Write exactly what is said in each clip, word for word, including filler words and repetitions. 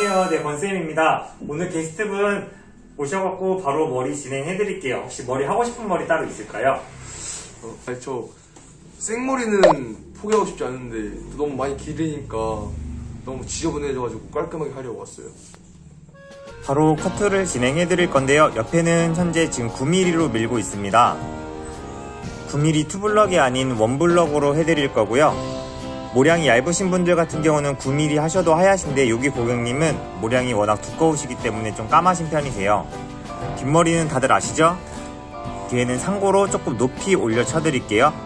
안녕하세요. 네, 권쌤입니다. 오늘 게스트분 오셔갖고 바로 머리 진행해드릴게요. 혹시 머리 하고 싶은 머리 따로 있을까요? 어, 아니 저 생머리는 포기하고 싶지 않은데 너무 많이 기르니까 너무 지저분해져가지고 깔끔하게 하려고 왔어요. 바로 커트를 진행해드릴 건데요. 옆에는 현재 지금 구 밀리미터로 밀고 있습니다. 구 밀리미터 투블럭이 아닌 원블럭으로 해드릴 거고요. 모량이 얇으신 분들 같은 경우는 구 밀리미터 하셔도 하얗신데 여기 고객님은 모량이 워낙 두꺼우시기 때문에 좀 까마신 편이세요. 뒷머리는 다들 아시죠? 뒤에는 상고로 조금 높이 올려 쳐드릴게요.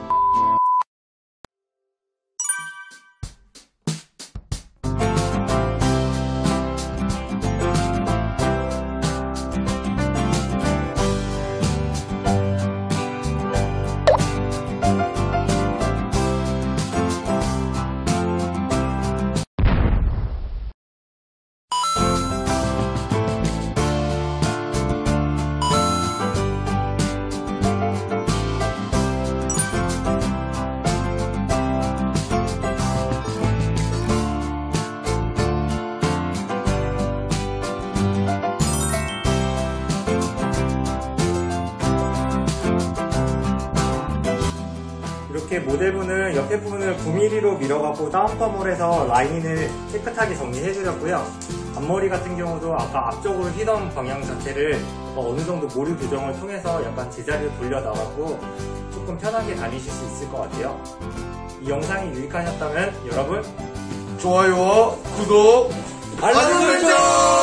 이렇게 모델분은 옆에 부분을 구 밀리미터로 밀어갖고 다운펌을 라인을 깨끗하게 정리해드렸고요. 앞머리 같은 경우도 아까 앞쪽으로 휘던 방향 자체를 어느 정도 모류 교정을 통해서 약간 제자리로 돌려 나갔고 조금 편하게 다니실 수 있을 것 같아요. 이 영상이 유익하셨다면 여러분 좋아요와 구독, 알림 설정!